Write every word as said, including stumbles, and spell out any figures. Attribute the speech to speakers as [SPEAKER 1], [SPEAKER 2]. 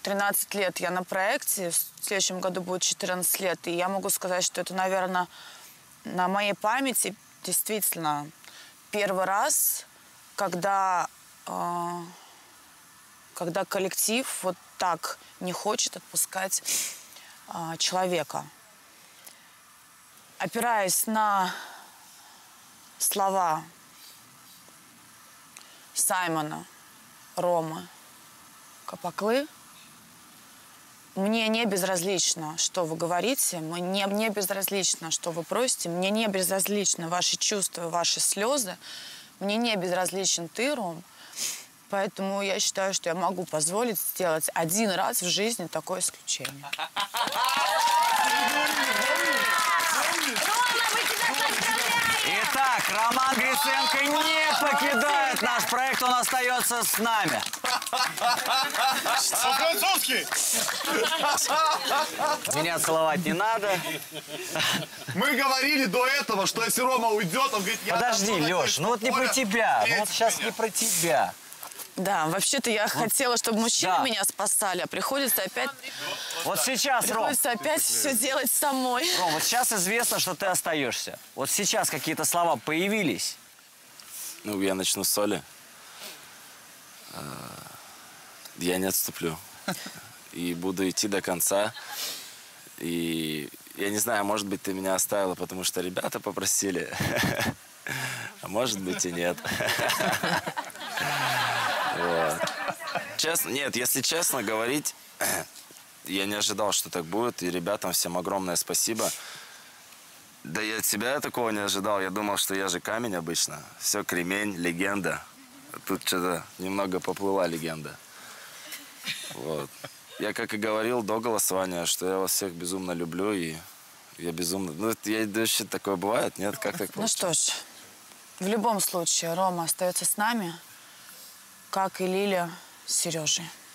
[SPEAKER 1] тринадцать лет я на проекте, в следующем году будет четырнадцать лет. И я могу сказать, что это, наверное, на моей памяти действительно первый раз, когда, э, когда коллектив вот так не хочет отпускать э, человека. Опираясь на слова Саймона, Ромы, Капаклы, мне не безразлично, что вы говорите, мне не безразлично, что вы просите, мне не безразличны ваши чувства, ваши слезы, мне не безразличен ты, Ром, поэтому я считаю, что я могу позволить сделать один раз в жизни такое исключение.
[SPEAKER 2] Итак, Роман Гриценко не покидает наш проект, он остается с нами.
[SPEAKER 3] По-французски!
[SPEAKER 2] Меня целовать не надо.
[SPEAKER 3] Мы говорили до этого, что если Рома уйдет, он говорит...
[SPEAKER 2] Подожди, Леш, ну вот не про тебя, ну вот сейчас не про тебя.
[SPEAKER 1] Да, вообще-то я вот. хотела, чтобы мужчины
[SPEAKER 2] да.
[SPEAKER 1] меня спасали, а приходится опять...
[SPEAKER 2] Вот сейчас, Ром...
[SPEAKER 1] Приходится опять все делать самой.
[SPEAKER 2] Ром, вот сейчас известно, что ты остаешься. Вот сейчас какие-то слова появились.
[SPEAKER 4] Ну, я начну с Соли. Я не отступлю. И буду идти до конца. И я не знаю, может быть, ты меня оставила, потому что ребята попросили. А может быть и нет. Вот. Честно, нет, если честно говорить, я не ожидал, что так будет. И ребятам всем огромное спасибо. Да и от себя такого не ожидал. Я думал, что я же камень обычно. Все, кремень, легенда. Тут что-то немного поплыла легенда. Вот. Я, как и говорил до голосования, что я вас всех безумно люблю. И я безумно... Ну, я вообще такое бывает, нет? Как так получилось?
[SPEAKER 1] Ну что ж, в любом случае Рома остается с нами, как и Лиля с Сережей.